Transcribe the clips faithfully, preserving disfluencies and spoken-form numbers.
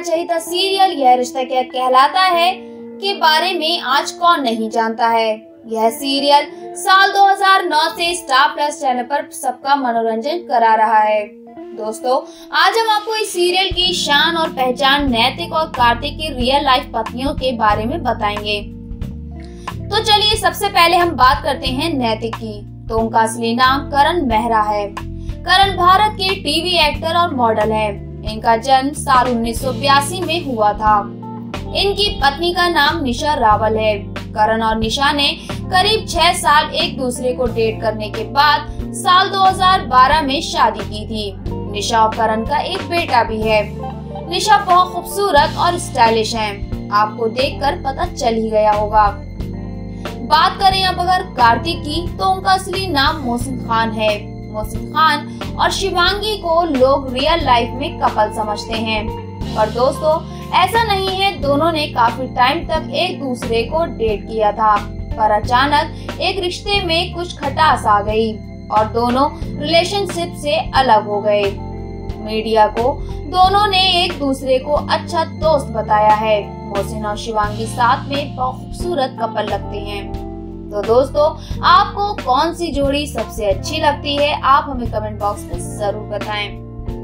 मनचहिता serial यह रिश्ता क्या कहलाता है के बारे में आज कौन नहीं जानता है। यह सीरियल साल दो हज़ार नौ से स्टार प्लस चैनल पर सबका मनोरंजन करा रहा है। दोस्तों, आज हम आपको इस सीरियल की शान और पहचान, नैतिक और कार्तिक की रियल लाइफ पत्नियों के बारे में बताएंगे। तो चलिए सबसे पहले हम बात करते हैं नैतिक की। तो उनका असली नाम करण मेहरा है। करण भारत के टीवी एक्टर और मॉडल है। इनका जन्म साल उन्नीस सौ बयासी में हुआ था। इनकी पत्नी का नाम निशा रावल है। करण और निशा ने करीब छह साल एक दूसरे को डेट करने के बाद साल दो हज़ार बारह में शादी की थी। निशा और करण का एक बेटा भी है। निशा बहुत खूबसूरत और स्टाइलिश है। आपको देखकर पता चल ही गया होगा। बात करें अब अगर कार्तिक की, तो उनका असली नाम मोहसिन खान है। मोहसिन खान और शिवांगी को लोग रियल लाइफ में कपल समझते हैं, पर दोस्तों ऐसा नहीं है। दोनों ने काफी टाइम तक एक दूसरे को डेट किया था, पर अचानक एक रिश्ते में कुछ खटास आ गई और दोनों रिलेशनशिप से अलग हो गए। मीडिया को दोनों ने एक दूसरे को अच्छा दोस्त बताया है। मोहसिन और शिवांगी साथ में बहुत खूबसूरत कपल लगते हैं। तो दोस्तों, आपको कौन सी जोड़ी सबसे अच्छी लगती है, आप हमें कमेंट बॉक्स में जरूर बताएं।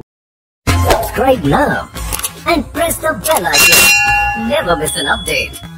Subscribe now and press the bell icon. Never miss an update.